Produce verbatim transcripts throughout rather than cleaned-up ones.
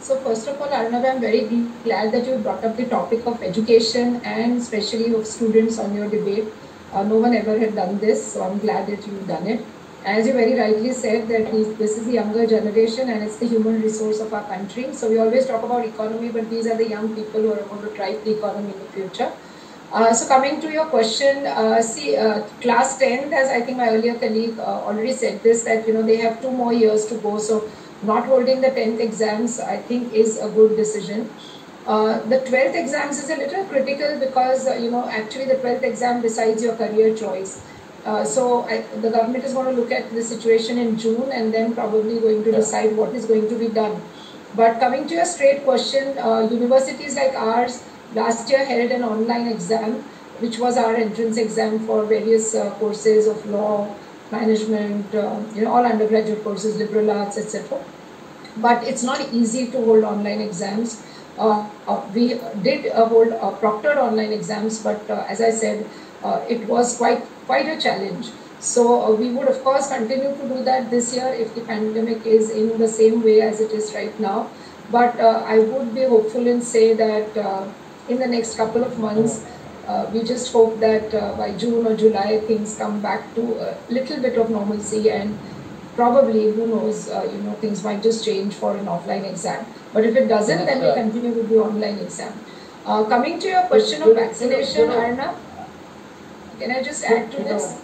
So first of all, Arnab, I'm very glad that you brought up the topic of education and especially of students on your debate. Uh, no one ever had done this, so I'm glad that you've done it. As you very rightly said, that this is the younger generation and it's the human resource of our country. So we always talk about economy, but these are the young people who are going to drive the economy in the future. Uh, so coming to your question, uh, see, uh, class tenth, as I think my earlier colleague uh, already said this, that, you know, they have two more years to go. So not holding the tenth exams, I think, is a good decision. Uh, the twelfth exams is a little critical because, uh, you know, actually the twelfth exam decides your career choice. Uh, so I, the government is going to look at the situation in June and then probably going to decide what is going to be done. But coming to your straight question, uh, universities like ours last year held an online exam, which was our entrance exam for various uh, courses of law, management, uh, you know, all undergraduate courses, liberal arts, et cetera. But it's not easy to hold online exams. Uh, uh, we did uh, hold uh, proctored online exams, but uh, as I said, uh, it was quite quite a challenge. So uh, we would of course continue to do that this year if the pandemic is in the same way as it is right now. But uh, I would be hopeful and say that uh, in the next couple of months, uh, we just hope that uh, by June or July things come back to a little bit of normalcy, and probably, who knows, uh, you know, things might just change for an offline exam. But if it doesn't, yes, then we continue with the online exam. Uh, coming to your question of vaccination, Arnab, can I just add to this?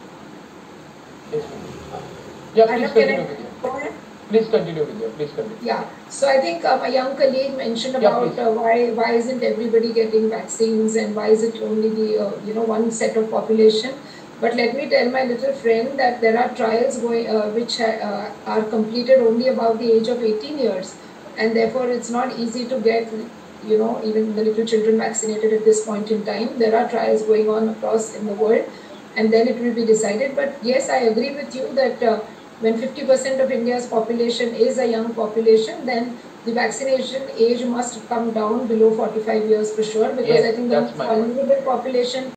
Yeah, please continue with you. Go ahead. Please continue with you. Please continue. Yeah. So I think uh, my young colleague mentioned about yeah, uh, why why isn't everybody getting vaccines and why is it only the uh, you know one set of population. But let me tell my little friend that there are trials going uh, which uh, are completed only above the age of eighteen years, and therefore it's not easy to get you know even the little children vaccinated at this point in time. There are trials going on across in the world, and then it will be decided. But yes, I agree with you that uh, when fifty percent of India's population is a young population, then the vaccination age must come down below forty-five years for sure, because yes, I think the vulnerable population